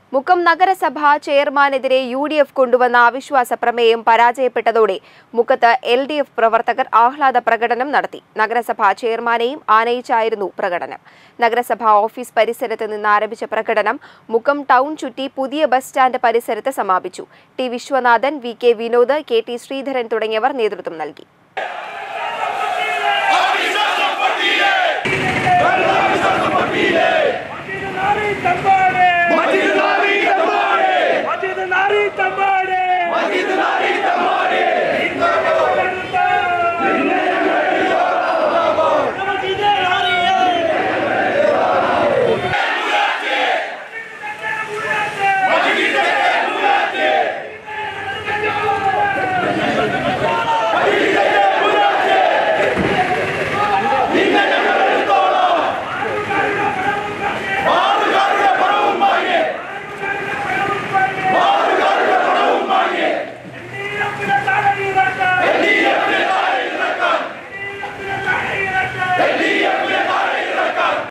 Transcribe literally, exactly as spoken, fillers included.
മുക്കം നഗരസഭാ ചെയർമാനെതിരെ U D F കൊണ്ടുവന്ന അവിശ്വാസ പ്രമേയം പരാജയപ്പെട്ടതോടെ മുക്കത്ത് എൽ ഡി എഫ് പ്രവർത്തകർ ആഹ്ലാദ പ്രകടനം നടത്തി. നഗരസഭാ ചെയർമാനെയും ആനയിച്ചായിരുന്നു പ്രകടനം. നഗരസഭാ ഓഫീസ് പരിസരത്ത് നിന്ന് ആരംഭിച്ച പ്രകടനം മുക്കം ടൗൺ ചുറ്റി പുതിയ ബസ് സ്റ്റാൻഡ് പരിസരത്ത് സമാപിച്ചു. T Viswanathan, V K Vinod, K T Sreedharan തുടങ്ങിയവർ നേതൃത്വം നൽകി. Come